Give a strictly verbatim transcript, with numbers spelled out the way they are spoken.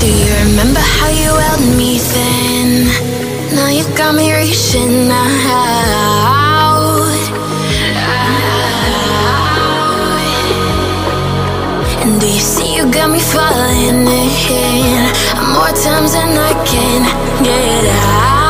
you remember how you held me then? Now you got me reaching out, out. And do you see you got me falling in more times than I can get out?